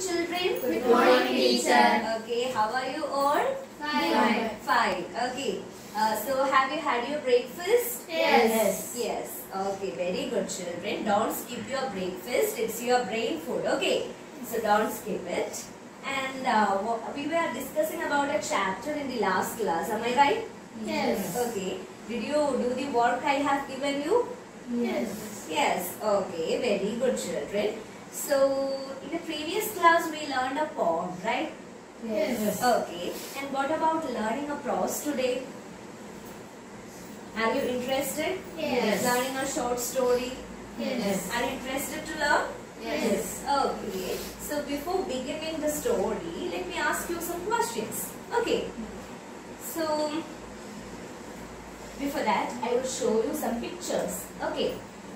children. Good morning, teacher. Okay, how are you all? Fine. Fine. Okay. So have you had your breakfast? Yes. Yes. Okay, very good children. Don't skip your breakfast. It's your brain food. Okay. So don't skip it. And we were discussing about a chapter in the last class. Am I right? Yes. Okay. Did you do the work I have given you? Yes. Yes. Okay. Very good children. So in the previous class we learned a poem, right? Yes. Okay. And what about learning a prose today? Are you interested? Yes. Learning a short story? Yes. Are you interested to learn? Yes. Okay. So before beginning the story, let me ask you some questions. Okay. So before that, I will show you some pictures. Okay.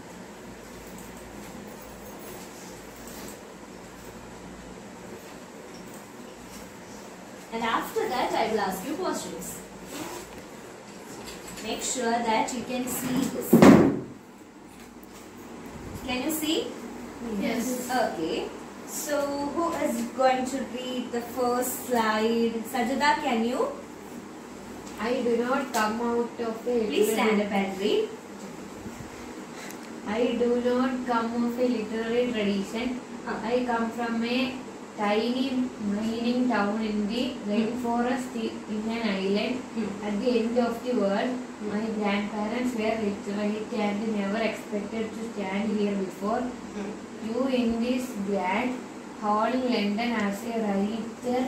And after that, I will ask you questions. Make sure that you can see this. Can you see? Yes. Okay. So, who is going to read the first slide? Sajada, can you? I do not come out of a Please stand up and read. I do not come of a literary tradition. I come from a tiny mining town in the rainforest in an island at the end of the world. My grandparents were literate and never expected to stand here before you in this grand hall in London as a writer,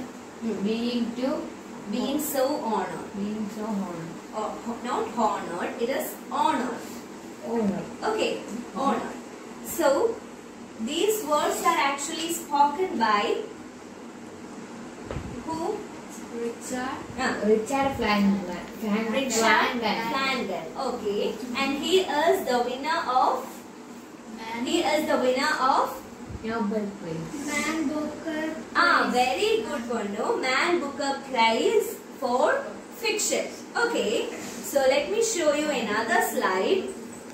Being so honored. being so honored. Not honored, it is honored. Honor. Okay, honored. So, these words are actually spoken by who? Richard Flanagan. Richard Flanagan. Okay, and he is the winner of. He is the winner of. Nobel Prize. Man Booker. Very good one. No, Man Booker Prize for fiction. Okay, so let me show you another slide.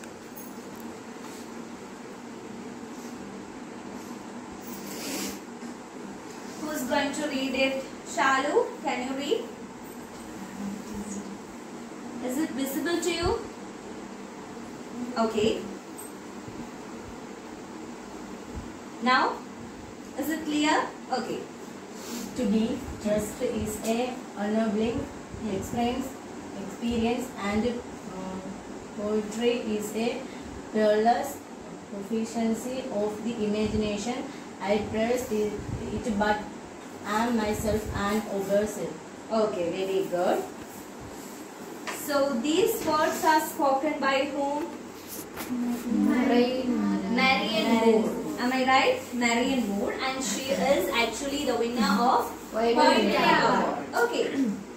Who's going to read it? Shalu, can you read? Is it visible to you? Okay. Now, is it clear? Okay. To be just is a ennobling experience and poetry is a peerless proficiency of the imagination. I praise it, but am myself an observer. Okay, very good. So, these words are spoken by whom? Marianne Moore. Am I right? Marianne Moore, and she is actually the winner of Poetry Award. Okay.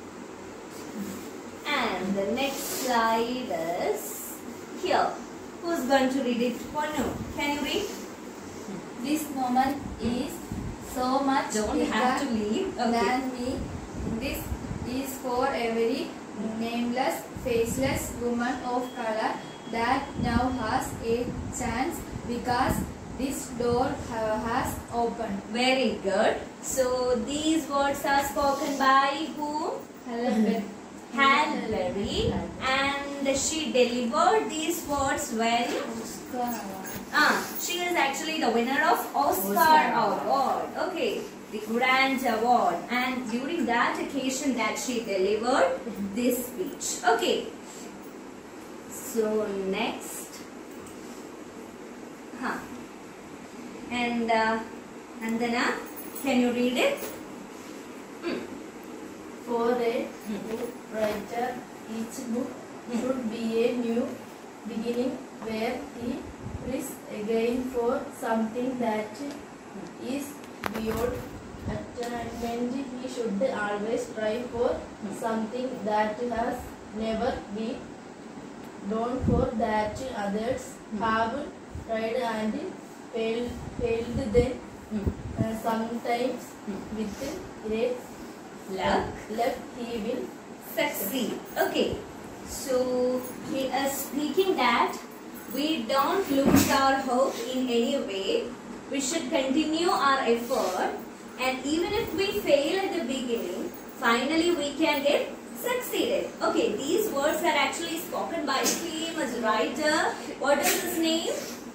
And the next slide is here. Who's going to read it? Ponu, can you read? This moment is so much Don't have to leave. Okay. than me. This is for every nameless, faceless woman of color that now has a chance because this door has opened. Very good. So these words are spoken by whom? Helen Berry. Halle Berry, and she delivered these words when she is actually the winner of Oscar Award. Okay, the grand award, and during that occasion that she delivered this speech. Okay, so next, and Nandana, can you read it? For a book writer, each book should be a new beginning where he risks again for something that is beyond attainment. He should always try for something that has never been done, for that others have tried and failed then sometimes with great luck he will succeed. Okay, so he is speaking that we don't lose our hope in any way. We should continue our effort And even if we fail at the beginning, finally we can get succeeded. Okay, these words are actually spoken by a famous writer. What is his name?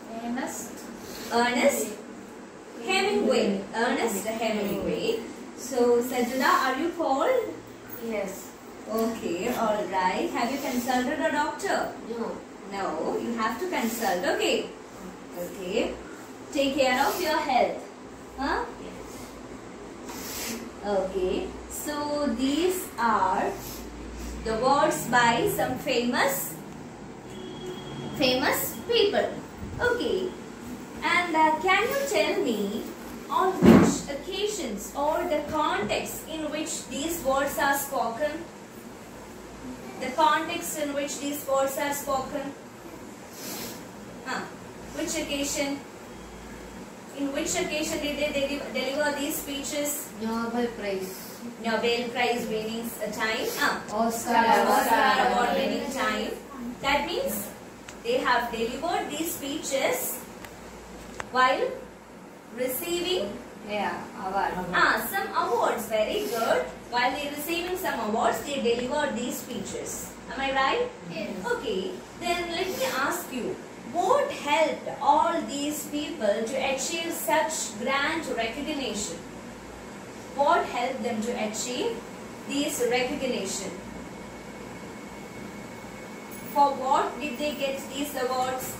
Ernest Hemingway. Ernest Hemingway. So, Sajida, are you cold? Yes. Okay, alright. Have you consulted a doctor? No. No, you have to consult. Okay. Okay. Take care of your health. Huh? Yes. Okay. So, these are the words by some famous people. Okay. And can you tell me on which occasions or the context in which these words are spoken? The context in which these words are spoken? Which occasion? In which occasion did they deliver these speeches? Nobel Prize. Nobel Prize winning time. Oscar Award winning time. That means they have delivered these speeches while receiving award. some awards. Very good. While they receiving some awards, they delivered these speeches. Am I right? Yes. Okay. Then let me ask you, what helped all these people to achieve such grand recognition? What helped them to achieve this recognition? For what did they get these awards?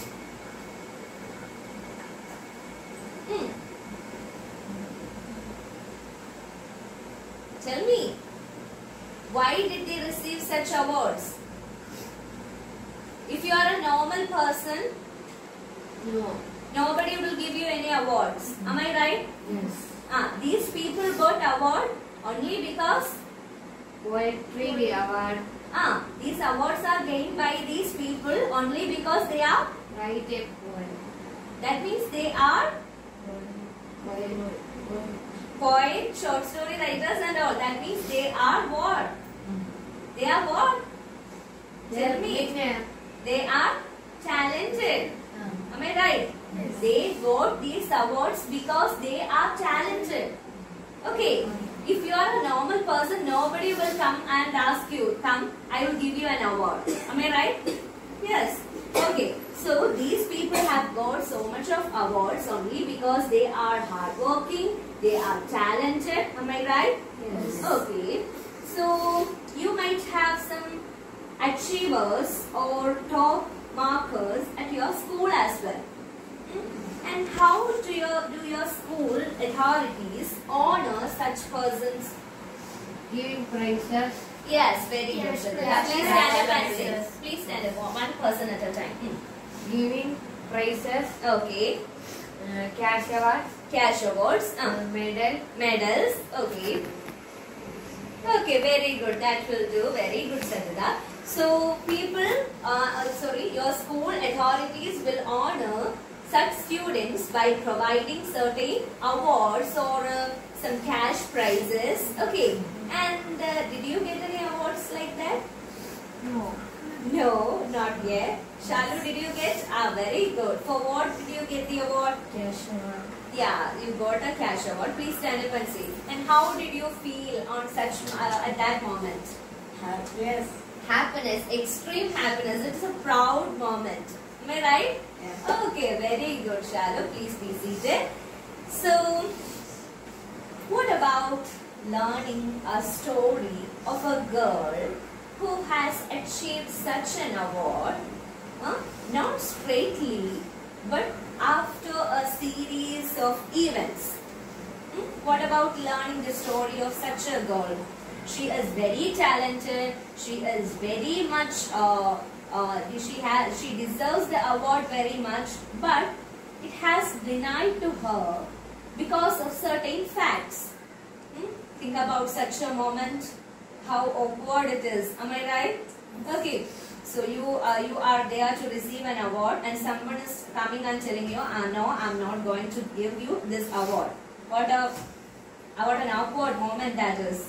Tell me, why did they receive such awards? If you are a normal person, No. nobody will give you any awards. Am I right? Yes. These people got award only because Poetry award. these awards are gained by these people only because they are, Write a poem. that means they are poets, short story writers and all. That means they are what? They are what? Tell me. They are talented. Am I right? Yes. They got these awards because they are talented. Okay. If you are a normal person, nobody will come and ask you, come, I will give you an award. Am I right? Yes. Okay. So these people have got so much of awards only because they are hardworking, they are talented. Am I right? Yes. Okay. So you might have some achievers or top markers at your school as well. And how do your school authorities honor such persons? Giving prizes. Yes, very good. Yes, Shraddha. Please yes, stand up yes, and say. yes. Please stand up. One person at a time. Giving prizes. Okay. Cash awards. Cash awards. Medal. Medals. Okay. Okay, very good. That will do. Very good, Shraddha. So, your school authorities will honor such students by providing certain awards or some cash prizes. Okay. And did you get any awards like that? No. No, not yet. Shalu, did you get? Very good. For what did you get the award? Cash award. Yeah, you got a cash award. Please stand up and say. And how did you feel on such at that moment? Happiness. Happiness, extreme happiness. It is a proud moment. Am I right? Yeah. Okay, very good, Shalu. Please be seated. So, what about learning a story of a girl who has achieved such an award? Not straightly, but after a series of events. What about learning the story of such a girl? She is very talented. She is very much. She deserves the award very much, but it has denied to her because of certain facts. Think about such a moment. How awkward it is. Am I right? Okay. So you are there to receive an award, and someone is coming and telling you, no, I'm not going to give you this award. What an awkward moment that is.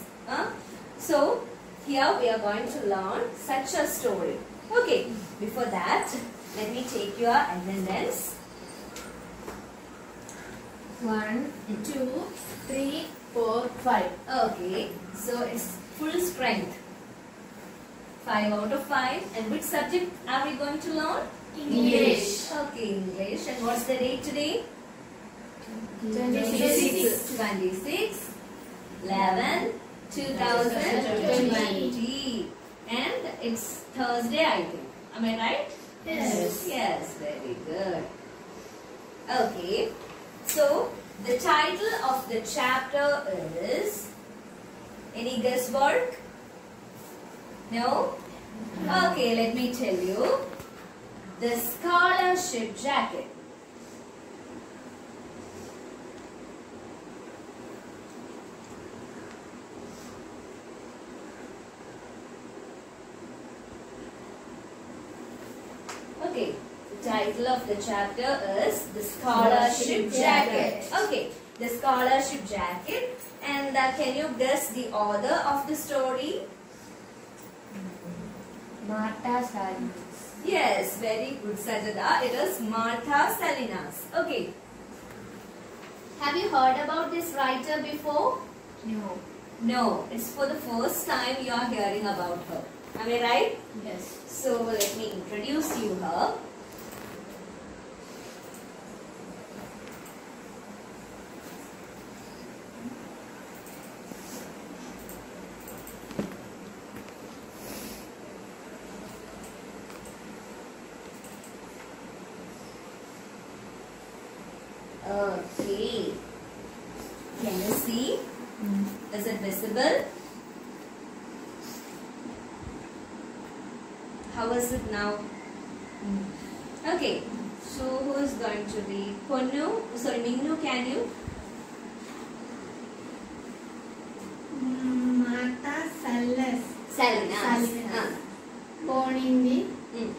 So here we are going to learn such a story. Okay. Before that, let me take your attendance. 1, 2, 3, 4, 5. Okay, so it's full strength. 5 out of 5. And which subject are we going to learn? English. Okay, English. And what's the date today? 26. 26 11 2020. And it's Thursday, I think. Am I right? Yes. Yes, very good. Okay, so the title of the chapter is, any guesswork? No? Okay, let me tell you. The scholarship jacket. Okay, the title of the chapter is The Scholarship Jacket. Okay, The Scholarship Jacket. And can you guess the author of the story? Martha Salinas. Yes, very good, Sajada. It is Martha Salinas. Okay. Have you heard about this writer before? No. No, it's for the first time you are hearing about her. Am I right? Yes. So let me introduce you her. Okay. Can you see? Is it visible? How is it now? Okay. So who is going to be Ponnu? Sorry, Minnu, can you? Martha Salinas. Salinas. Salinas. Born in the Mm.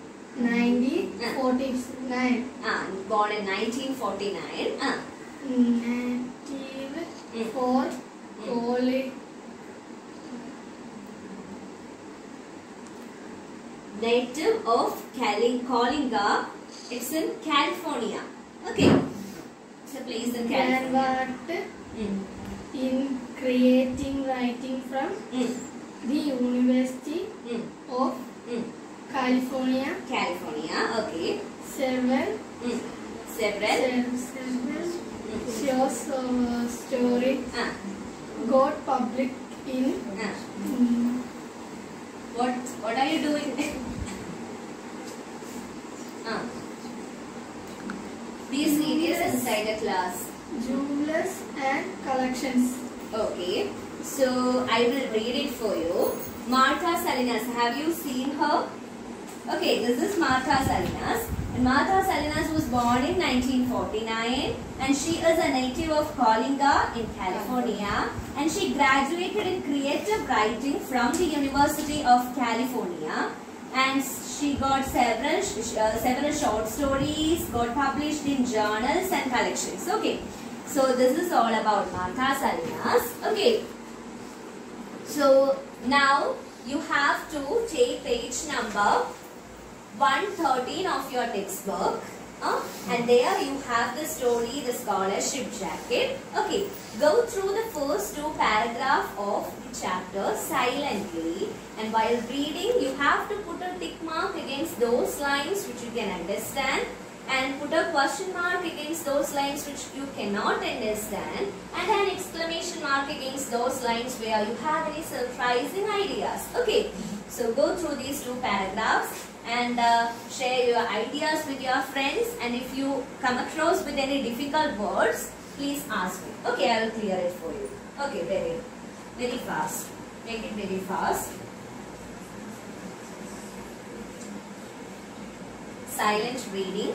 1949. Born in 1949. Native for Coli. Native of Kalinga. It's in California. Okay. It's a place in California. Graduate Mm. in creating writing from Mm. the University Mm. of Mm. California. California. Okay. Several Mm. Several. shows story got public in What are you doing? Be serious inside the class. jewelers and collections. Okay. So I will read it for you. Martha Salinas. Have you seen her? Okay, this is Martha Salinas. And Martha Salinas was born in 1949 and she is a native of Coalinga in California, and she graduated in creative writing from the University of California, and she got several short stories got published in journals and collections. Okay, so this is all about Martha Salinas. Okay, so now you have to take page number 113 of your textbook, and there you have the story, The Scholarship Jacket. Okay, go through the first 2 paragraphs of the chapter silently, and while reading you have to put a tick mark against those lines which you can understand, and put a question mark against those lines which you cannot understand, and an exclamation mark against those lines where you have any surprising ideas. Okay, so go through these 2 paragraphs and share your ideas with your friends, and if you come across with any difficult words, please ask me. Okay, I will clear it for you. Okay, very fast. Make it very fast. Silent reading.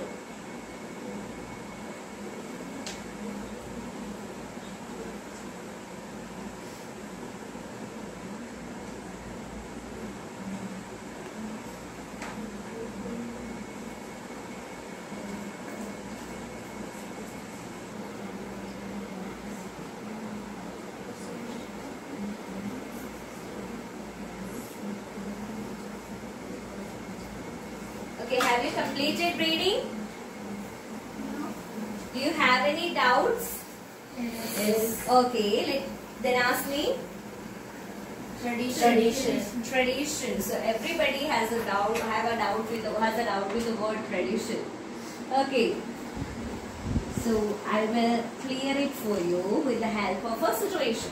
Okay, have you completed reading? Do you have any doubts? Yes. Okay, then ask me. Tradition. Tradition. So everybody has a doubt. Has a doubt with the word tradition. Okay. So I will clear it for you with the help of a situation.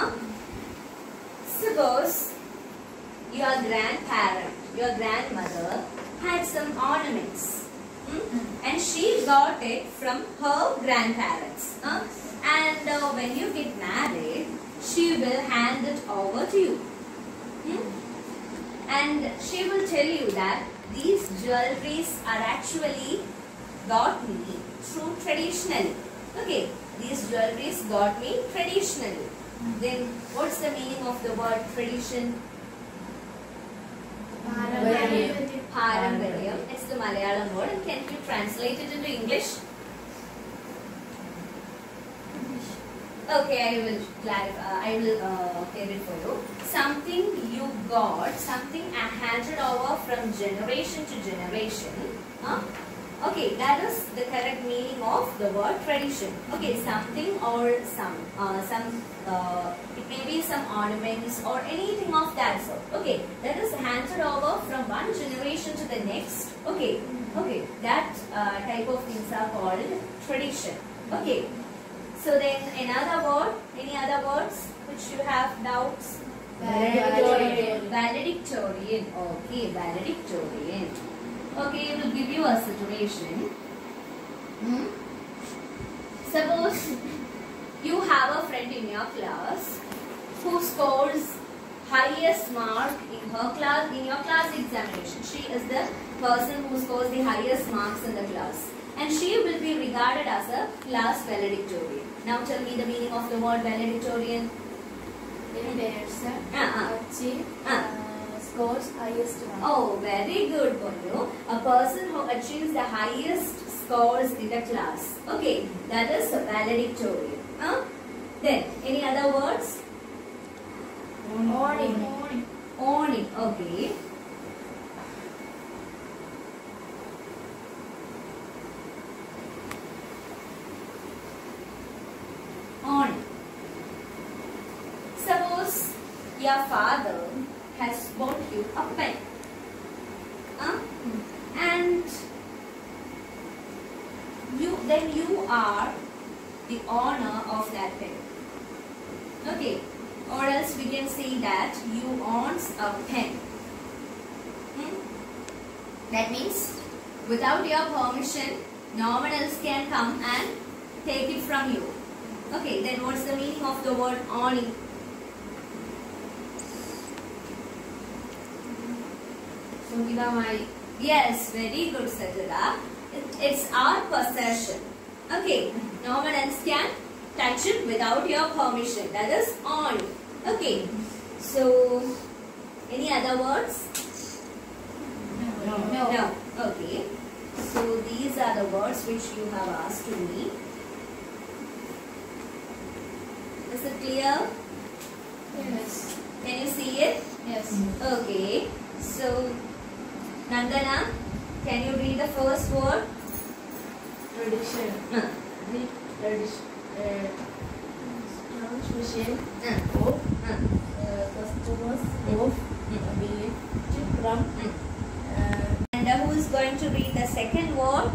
Suppose your grandparent, your grandmother had some ornaments, and she got it from her grandparents. And when you get married, she will hand it over to you. And she will tell you that these jewelries are actually got me through traditionally. Okay, these jewelries got me traditionally. Then what's the meaning of the word tradition? Parampariyam. It's the Malayalam word. And can you translate it into English? Okay, I will clarify. I will clear it for you. Something you got, something handed over from generation to generation. Okay, that is the correct meaning of the word tradition. Okay, something or some it may be some ornaments or anything of that sort. Okay, that is handed over from one generation to the next. Okay, that type of things are called tradition. Okay, so then another word, any other words which you have doubts? Valedictorian. Valedictorian. Okay, valedictorian. Okay, I will give you a situation. Suppose you have a friend in your class who scores highest mark in her class, in your class examination. She is the person who scores the highest marks in the class, and she will be regarded as a class valedictorian. Now tell me the meaning of the word valedictorian. Scores highest mark. Oh, very good, Ponyo. A person who achieves the highest scores in the class. Okay, that is a valedictorian. Then, any other words? Awning. Awning. Okay. Awning. Suppose your father has bought you a pen. And you are the owner of that pen. Okay. Or else we can say that you owns a pen. That means without your permission, no one else can come and take it from you. Okay, then what's the meaning of the word owning? Yes, very good, Sajada. It's our possession. Okay, no one else can touch it without your permission. That is on. Okay, so any other words? No. Okay, so these are the words which you have asked to me. Is it clear? Yes. Can you see it? Yes. Okay, so Nandana, can you read the first word? Tradition. The transmission of customers of belief from And who is going to read the second word?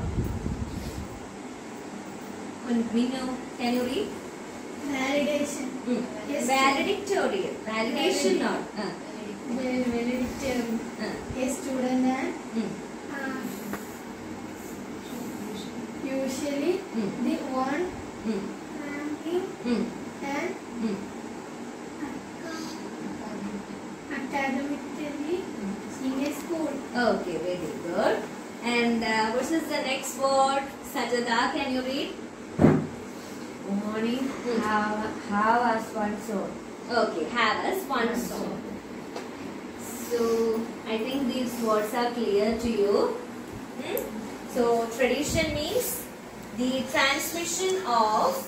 Minu, can you read? Validation. Yes, Valedictorian. Validation not. Valedictorian. A student and usually the one ranking and academically in a school. Okay, very good. And what is the next word? Sajada, can you read? Morning, have as one soul. Okay, have as one soul. So, I think these words are clear to you. So, tradition means the transmission of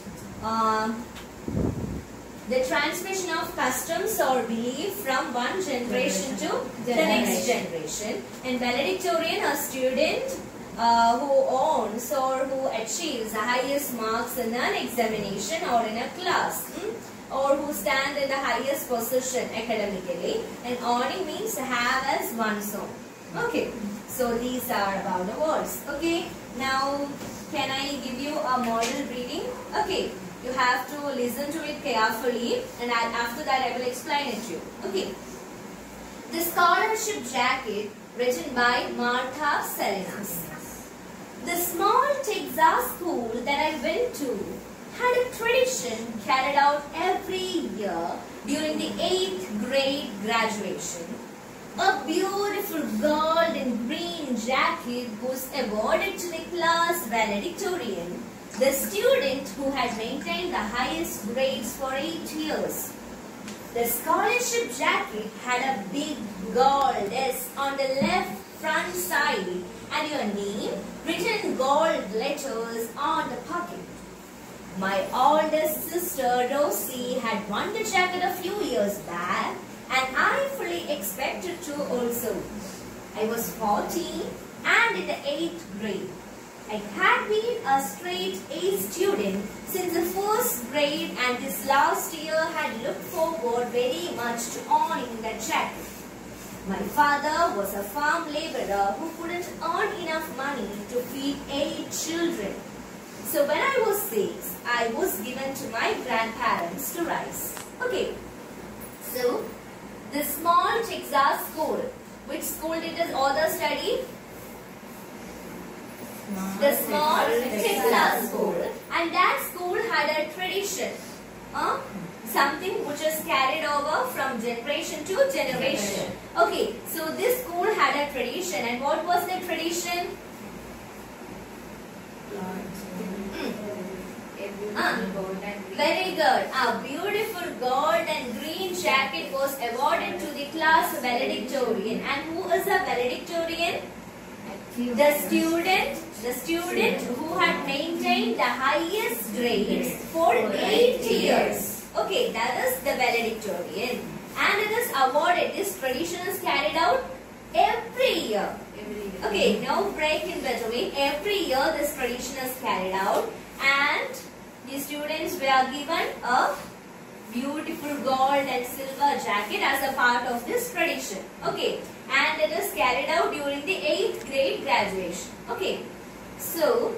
customs or belief from one generation to the next generation. And valedictorian, a student who owns or who achieves the highest marks in an examination or in a class, or who stand in the highest position academically. And owning means have as one's own. Okay, so these are about the words. Okay, now can I give you a model reading? Okay, you have to listen to it carefully, and after that I will explain it to you. Okay, the scholarship jacket written by Martha Salinas. The small Texas school that I went to had a tradition carried out every year during the 8th grade graduation. A beautiful gold and green jacket was awarded to the class valedictorian, the student who had maintained the highest grades for 8 years. The scholarship jacket had a big gold S on the left front side and your name written in gold letters on the pocket. My oldest sister Rosie had won the jacket a few years back, and I fully expected to also. I was 14 and in the 8th grade. I had been a straight A student since the 1st grade, and this last year had looked forward very much to owning that jacket. My father was a farm laborer who couldn't earn enough money to feed 8 children. So when I was 6, I was given to my grandparents to raise. Okay, so the small Texas school. Which school did this author study? The small Texas school. And that school had a tradition. Something which is carried over from generation to generation. Okay, so this school had a tradition. And what was the tradition? Very good. A beautiful gold and green jacket was awarded to the class valedictorian. And who is a valedictorian? The student who had maintained the highest grades for 8 years. Okay, that is the valedictorian. And it is awarded. This tradition is carried out every year. Okay, no break in between. Every year this tradition is carried out, and the students were given a beautiful gold and silver jacket as a part of this tradition. Okay, and it is carried out during the 8th grade graduation. Okay, so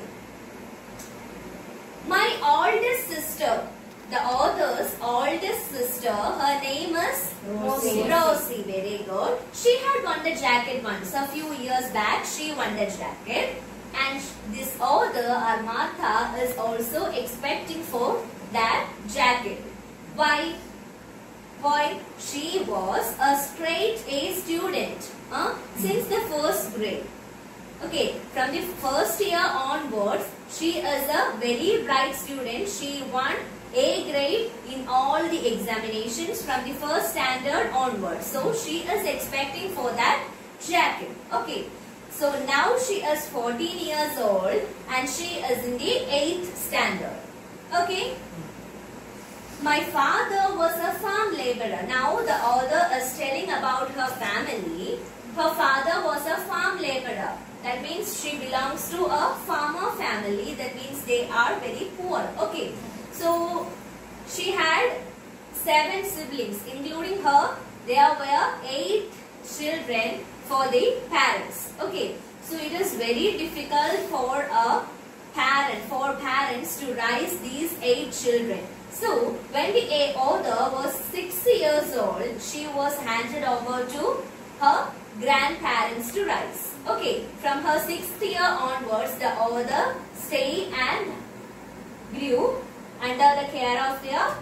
my oldest sister, the author's oldest sister, her name is Rosie. Rosie, very good. She had won the jacket once. A few years back, she won the jacket. And this author, or Martha, is also expecting for that jacket. Why? Why? She was a straight A student since the 1st grade. Okay, from the 1st year onwards, she is a very bright student. She won A grade in all the examinations from the 1st standard onwards. So she is expecting for that jacket. Okay. So now she is 14 years old and she is in the 8th standard. Okay. My father was a farm laborer. Now the author is telling about her family. Her father was a farm laborer. That means she belongs to a farmer family. That means they are very poor. Okay. So she had 7 siblings, including her. There were 8 children for the parents. Okay, so it is very difficult for a parents to raise these 8 children. So when the author was 6 years old, she was handed over to her grandparents to raise. Okay, from her 6th year onwards, the author stayed and grew under the care of her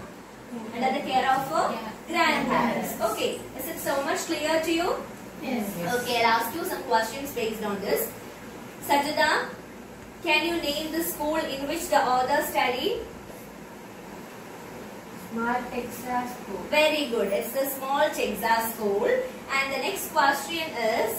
grandparents. Okay, is it so much clear to you? Yes. Okay, I'll ask you some questions based on this. Sajida, can you name the school in which the author studied? Small Texas school. Very good. It's the small Texas school. And the next question is,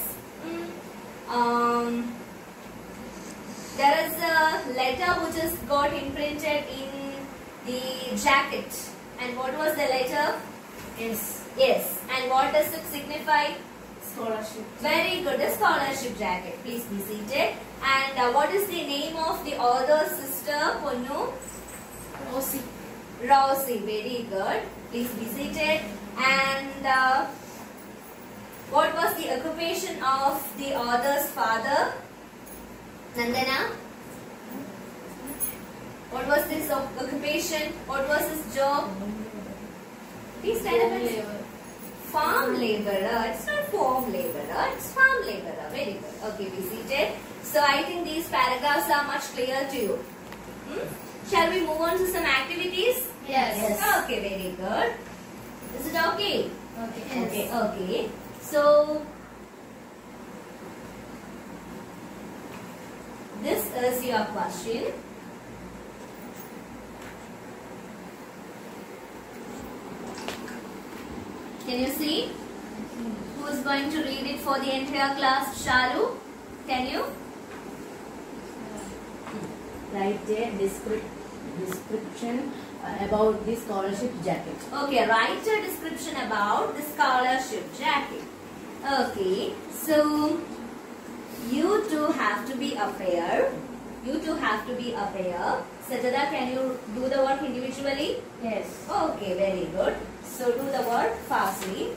there is a letter which is got imprinted in the jacket. And what was the letter? Yes. Yes. And what does it signify? Scholarship. Very good. The scholarship jacket. Please be seated. And what is the name of the author's sister, Ponnu? Rosie. Rosie. Very good. Please be seated. And what was the occupation of the author's father? Nandana? What was his occupation? What was his job? Please stand up and farm laborer. It's not farm laborer. It's farm laborer. Very good. Okay, be seated. So I think these paragraphs are much clear to you. Shall we move on to some activities? Yes. Okay, very good. Is it okay? Okay. Okay. Okay. So this is your question. Can you see? Who is going to read it for the entire class? Shalu? Can you? Write a description about the scholarship jacket. Okay, write a description about the scholarship jacket. Okay, so you two have to be a pair. You two have to be a pair. Sajada, can you do the work individually? Yes. Okay, very good. So do the work fastly.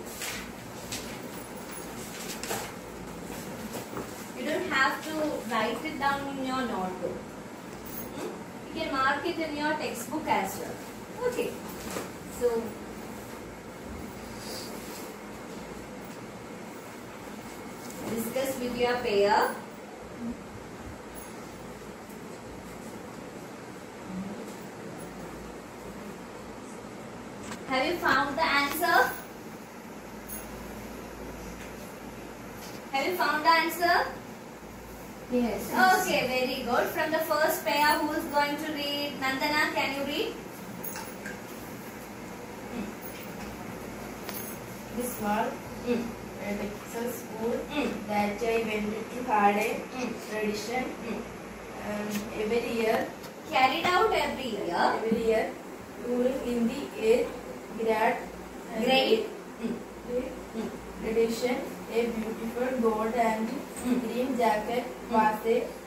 You don't have to write it down in your notebook. You can mark it in your textbook as well. Okay. So discuss with your pair. Have you found the answer? Have you found the answer? Yes. Okay, very good. From the first pair, who is going to read? Nandana, can you read? This small Mm. Texas school Mm. that I went to had a tradition every year. Carried out every year. During in the 8th grade. Grade. Tradition, a beautiful gold and green jacket was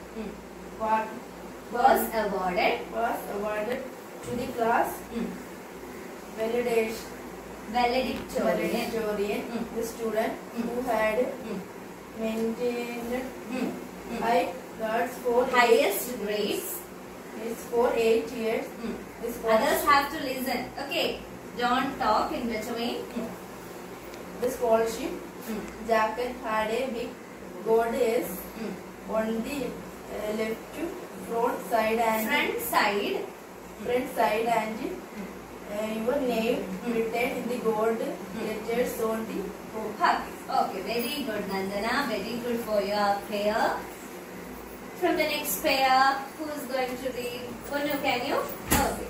Was awarded. awarded to the class valedictorian. Valedictorian. The student who had maintained high grades for Highest grades. for 8 years. This Others have to listen. Okay. Don't talk in between. the scholarship jacket had a big gold S on the left front side and Front side. your name written in the gold letters on the Pocket. Okay, very good, Nandana. Very good for your pair. From the next pair, who is going to read? Ponu, can you? Okay.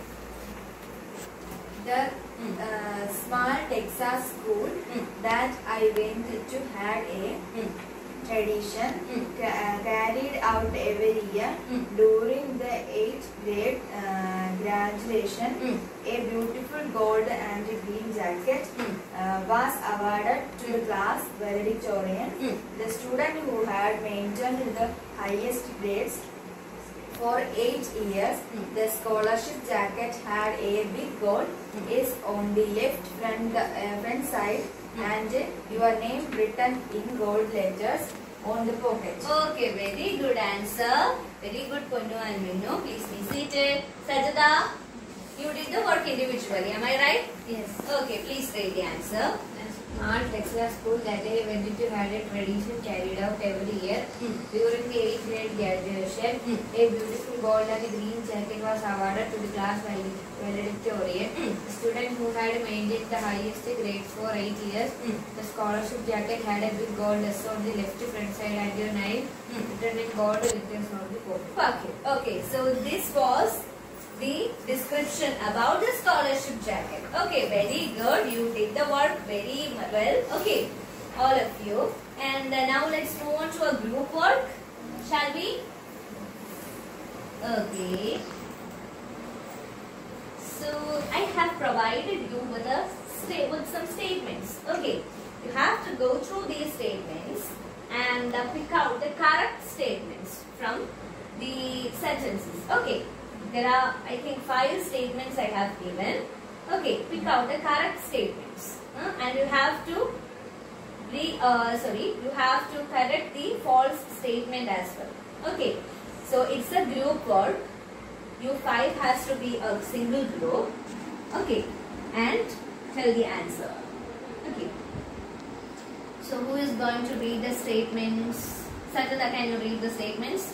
The small Texas school that I went to had a tradition carried out every year. During the 8th grade graduation, a beautiful gold and green jacket was awarded to the class valedictorian. The student who had maintained the highest grades for 8 years, the scholarship jacket had a big gold is on the left front side and your name written in gold letters on the pocket. Okay, very good answer. Very good, Ponu and Minu. Please be seated. Sajada, you did the work individually. Am I right? Yes. Okay, please read the answer. Small Texas school that I went to had a tradition carried out every year. During the 8th grade graduation, a beautiful gold and green jacket was awarded to the class valedictorian. The student who had maintained the highest grades for 8 years. The scholarship jacket had a big gold S on the left front side and your name written in gold letters on the pocket. Okay, so this was the description about the scholarship jacket. Okay, very good. You did the work very well. Okay, all of you. And now let's move on to a group work. Shall we? Okay. So I have provided you with some statements. Okay, you have to go through these statements and pick out the correct statements from the sentences. Okay, there are, I think, 5 statements I have given. Okay, pick out the correct statements, and you have to you have to correct the false statement as well. Okay, so it's a group work. You 5 has to be a single group. Okay, and tell the answer. Okay, so who is going to read the statements? Satya, can you read the statements?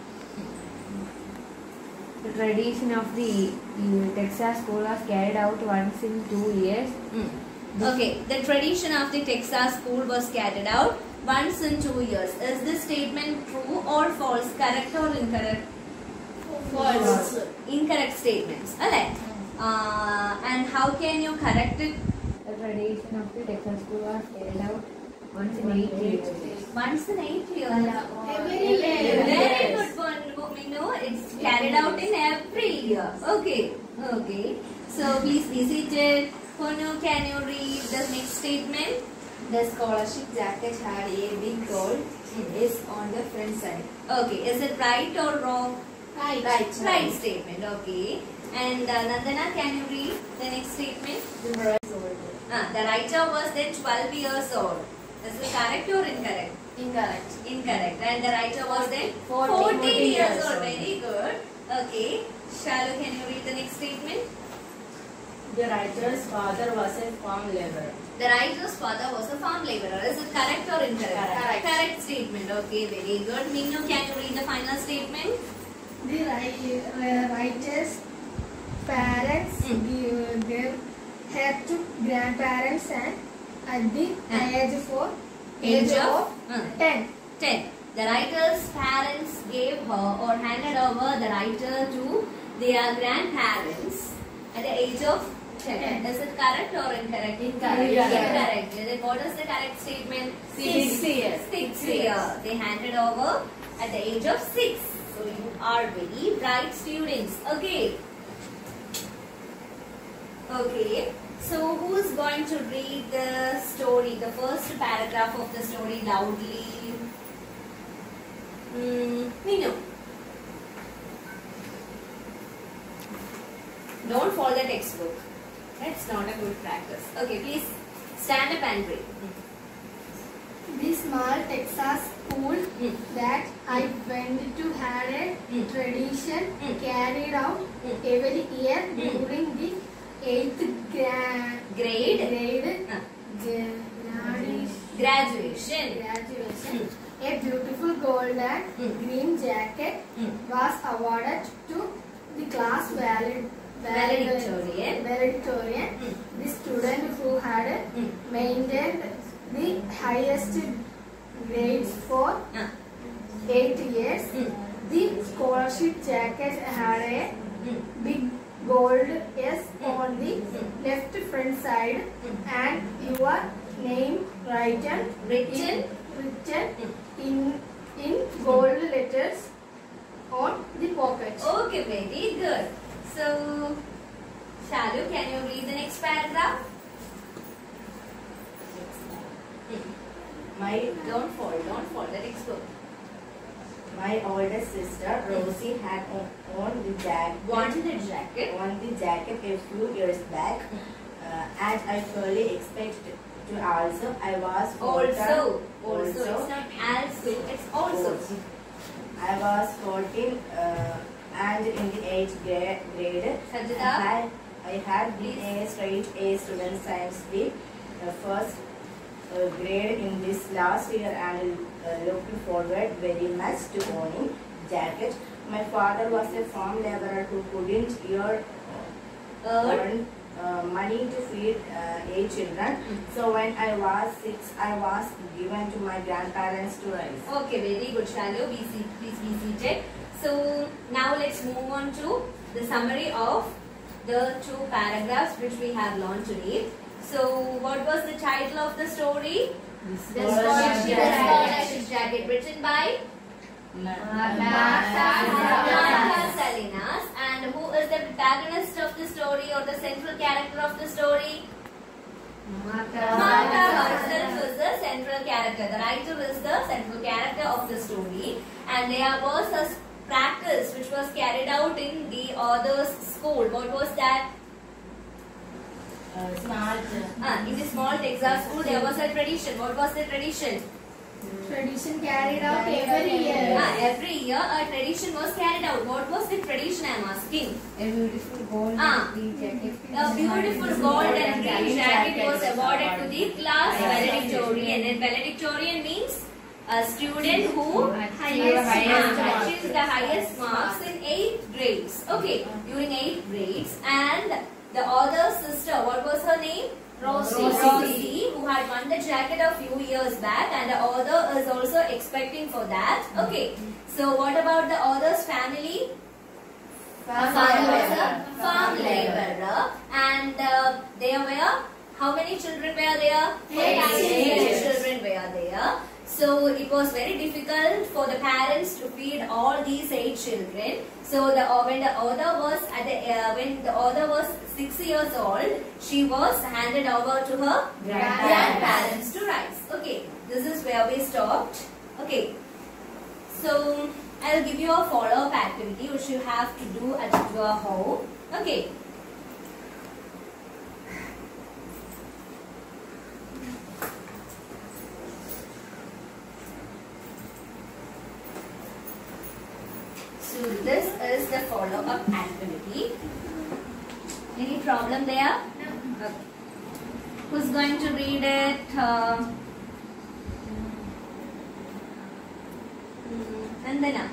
The tradition of the Texas school was carried out once in 2 years. Okay, the tradition of the Texas school was carried out once in 2 years. Is this statement true or false? Correct or incorrect? False. Incorrect statements. Alright. And how can you correct it? The tradition of the Texas school was carried out once in 8 years. Once in 8 years. Every year. Very good one, Minu. It's carried out in every year. Okay. Okay. So please be seated. Ponu, can you read the next statement? The scholarship jacket had a big gold S on the front side. Okay. Is it right or wrong? Right. Right statement. Okay. And Nandana, can you read the next statement? The writer was then 12 years old. Is it correct or incorrect? Incorrect. Incorrect. And the writer was then 14 years old. Very good. Okay. Shalu, can you read the next statement? The writer's father was a farm laborer. The writer's father was a farm laborer. Is it correct or incorrect? Correct. Correct statement. Okay, very good. Minu, can you read the final statement? The writer's parents gave her to grandparents and at the age of 10. 10. The writer's parents gave her or handed over the writer to their grandparents at the age of 10. Is it correct or incorrect? Incorrect. Incorrect. What is the correct statement? 6 years. 6 years. They handed over at the age of 6. So you are very bright students. Okay. Okay. So who is going to read the story, the first paragraph of the story loudly? Minu. Don't follow the textbook. That's not a good practice. Okay, please stand up and read. The small Texas school that I went to had a tradition carried out every year during the 8th grade Graduation. A beautiful gold and green jacket was awarded to the class valedictorian, the student who had maintained the highest grades for 8 years. The scholarship jacket had a big gold S on the left front side and your name written in gold letters on the pocket. Okay, very good. So, Shalu, can you read the next paragraph? Don't fall the textbook. My older sister Rosie had on the jacket a few years back, and I fully expected to also. I was Also. It's not also, it's also. I was 14 and in the 8th grade. Sajida? I had been a straight A student science week, the first grade in this last year, and looking forward very much to owning jacket. My father was a farm laborer who couldn't earn money to feed 8 children. So when I was 6, I was given to my grandparents to raise. Okay, very good, Shalu. Please be seated. So now let's move on to the summary of the 2 paragraphs which we have learned today. So what was the title of the story? The scholarship jacket, written by Martha Salinas. And who is the protagonist of the story or the central character of the story? Martha herself is the central character. The writer is the central character of the story. and there was a practice which was carried out in the author's school. What was that? Smart. In the small Texas school there was a tradition. What was the tradition? Tradition carried out every year. Every year a tradition was carried out. What was the tradition, I am asking? A beautiful gold Ah. and green jacket. A beautiful gold and green jacket was awarded to the class valedictorian. And valedictorian means a student who achieves the highest marks in 8 grades. Okay, during 8 grades. And the author's sister, what was her name? Rosie, who had won the jacket a few years back, and the author is also expecting for that. Okay, so what about the author's family? Father was a farm laborer, and there were, how many children were there? 8 children were there. So it was very difficult for the parents to feed all these 8 children. So when the author was 6 years old, she was handed over to her grandparents to raise. Okay, this is where we stopped. Okay, so I'll give you a follow-up activity which you have to do at your home. Okay. So this is the follow-up activity. Any problem there? No. Okay. Who's going to read it? Vandana.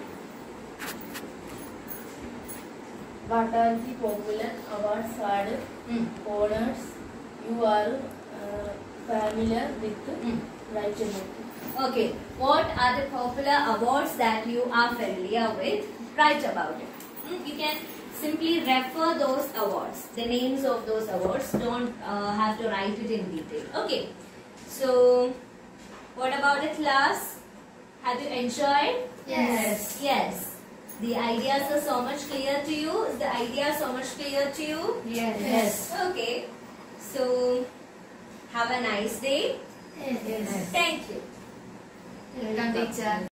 What are the popular awards and honors you are familiar with? Write about it. Okay. What are the popular awards that you are familiar with? Write about it. You can simply refer those awards, the names of those awards. Don't have to write it in detail. Okay. So, what about the class? Have you enjoyed? Yes. Yes. The ideas are so much clear to you. Is the idea so much clear to you? Yes. Okay. So, have a nice day. Yes. Thank you. Welcome, teacher.